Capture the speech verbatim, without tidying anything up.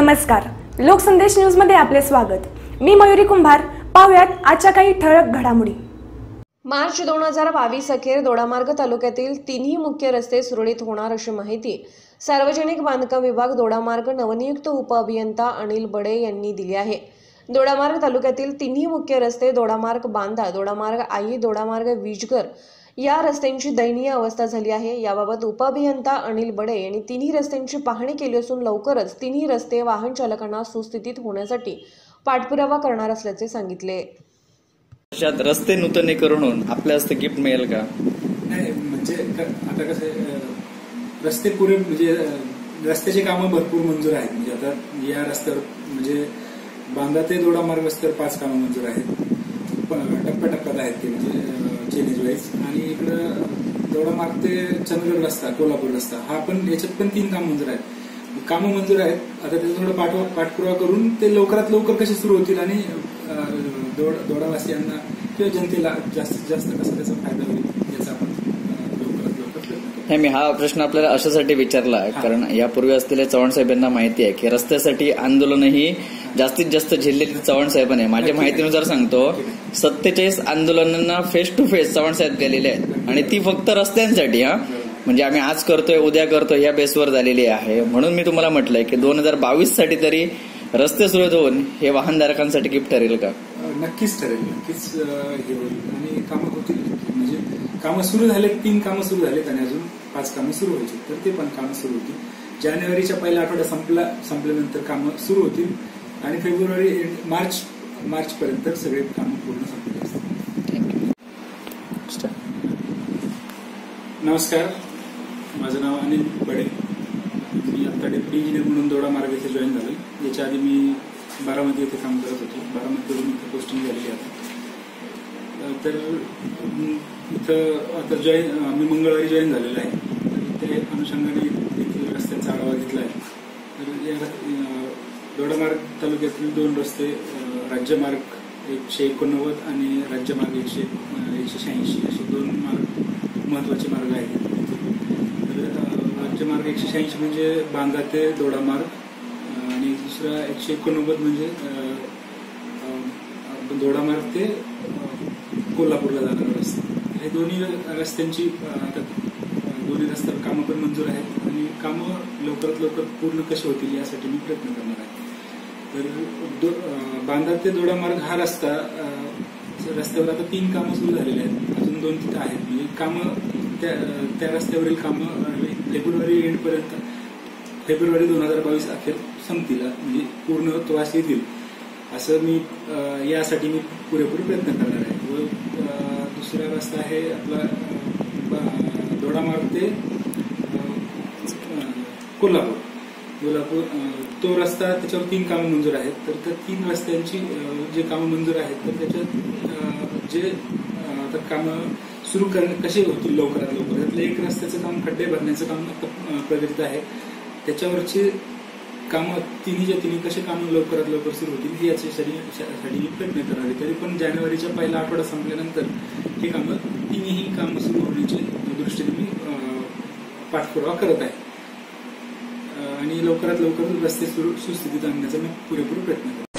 नमस्कार, लोकसंदेश न्यूज मध्ये आपले स्वागत। मी मयुरी कुंभार। पाहुयात आजच्या काही ठळक घडामोडी। मार्च दोन हजार बावीस अखेर दोडामार्ग तालुक्यातील तिन्ही मुख्य रस्ते सुरळीत होणार अशी माहिती सार्वजनिक बांधकाम विभाग दोडामार्ग नवनियुक्त उपअभियंता अनिल बडे यांनी दिली आहे। दोडामार्ग तालुक्यातील तिन्ही मुख्य रस्ते दोडामार्ग बांधा, दोडामार्ग आई, दोडामार्ग विजगर या रस्त्यांची दयनीय अवस्था झाली आहे। याबाबत उपअभियंता अनिल बडे यांनी तिन्ही रस्त्यांची पाहणी केली असून लवकरच तिन्ही रस्ते वाहन चालकांना सुस्थितीत होण्यासाठी पाठपुरावा करणार असल्याचे सांगितले। रस्ते नूतनीकरण होऊन आपल्या हस्ते गिफ्ट मिळेल का? नाही, म्हणजे आता कसं आहे, रस्ते पुरे म्हणजे रस्त्याची कामं भरपूर मंजूर आहेत। म्हणजे आता या रस्त्यावर म्हणजे बांधा ते दोडामार्ग रस्त्यावर पाच कामं मंजूर आहेत, टप्प्याटप्प्यात आहेत ते, म्हणजे चेनेज वाईज। आणि इकडं दोडामार्ग ते चंदगड रस्ता, कोल्हापूर रस्ता हा पण, याच्यात पण तीन काम मंजूर आहेत, कामं मंजूर आहेत। आता त्याचा थोडं पाठवा पाठपुरावा करून ते लवकरात लवकर कसे सुरू होतील आणि दोडावासियांना किंवा जनतेला जास्तीत जास्त कसा त्याचा फायदा होईल याचा आपण लवकरात लवकर प्रयत्न करू। मी हा प्रश्न आपल्याला अशासाठी विचारला कारण यापूर्वी असलेल्या चव्हाण साहेबांना माहिती आहे की रस्त्यासाठी आंदोलनही जास्तीत जास्त झेललेली चव्हाण साहेबांनी। माझ्या माहितीनुसार सांगतो, सत्तेचाळीस आंदोलनांना फेस टू फेस चव्हाण साहेब गेलेले आहेत आणि ती फक्त रस्त्यांसाठी, हा म्हणजे आम्ही आज करतोय उद्या करतोय या बेसवर झालेली आहे। म्हणून मी तुम्हाला म्हटलंय की दोन हजार बावीस साठी तरी रस्ते सुरळीत होऊन हे वाहनधारकांसाठी गिफ्ट ठरेल का? नक्कीच ठरेल, नक्कीच हे होईल आणि कामं होतील। म्हणजे कामं सुरू झालेत, तीन कामं सुरू झालेत आणि अजून पाच कामं सुरू व्हायची, तर ते पण कामं सुरू होतील। जानेवारीच्या पहिल्या आठवड्यात संपला संपल्यानंतर कामं सुरू होतील आणि फेब्रुवारी मार्च मार्च पर्यंत सगळे कामं पूर्ण संपले असतील। नमस्कार, माझं नाव अनिल बडे। मी आता डेप्युटी इंजिनियर म्हणून दोडामार्ग येथे जॉईन झालोय। याच्या आधी मी बारामती येथे काम करत होतो, बारामतीवरून इथे पोस्टिंग झालेली आहे। तर इथं आता जॉईन मी मंगळवारी जॉईन झालेला आहे, तर त्या अनुषंगाने देखील रस्त्यांचा आढावा घेतला आहे। तर या दोडामार्ग तालुक्यातील दोन रस्ते, राज्यमार्ग एकशे एकोणनव्वद आणि राज्यमार्ग एकशे एकशे शहाऐंशी असे दोन मार्ग महत्वाचे मार्ग आहेत। राज्यमार्ग एकशे शहाऐंशी म्हणजे बांधा ते दोडामार्ग आणि दुसरा एकशे एकोणनव्वद म्हणजे दोडामार्ग ते कोल्हापूरला जाणारा रस्ता। हे दोन्ही रस्त्यांची आता दोन्ही रस्त्यावर कामं पण मंजूर आहेत आणि कामं लवकरात लवकर पूर्ण कशी होतील यासाठी मी प्रयत्न करणार आहे। तर बांधा ते दोडामार्ग हा रस्ता रस्त्यावर आता तीन कामं सुरू झालेली आहेत, अजून दोन तिथं आहेत। म्हणजे कामं त्या त्या रस्त्यावरील कामं फेब्रुवारी एंड पर्यंत, फेब्रुवारी दोन हजार बावीस अखेर संपतील, म्हणजे पूर्णत्वास येतील असं मी यासाठी मी पुरेपूर प्रयत्न करणार आहे। व दुसरा रस्ता आहे आपला दोडामार्ग ते कोल्हापूर कोल्हापूर तो रस्ता, त्याच्यावर तीन कामं मंजूर आहेत। तर त्या तीन रस्त्यांची जे कामं मंजूर आहेत तर त्याच्यात जे आता कामं सुरू करणे कसे होतील लवकरात लवकर, त्यातलं एक रस्त्याचं काम, खड्डे भरण्याचं काम प्रगतीत आहे। त्याच्यावरचे कामं तिन्हीच्या तिन्ही कसे कामं लवकरात लवकर सुरू होतील याच्यासाठी प्रयत्न करावे। तरी पण जानेवारीच्या पहिला आठवडा संपल्यानंतर हे कामं तिन्ही कामं सुरू होण्याच्या दृष्टीने मी पाठपुरावा करत आहे आणि लवकरात लवकर रस्ते सुरू सुस्थितीत आणण्याचा मी पुरेपूर प्रयत्न करतो।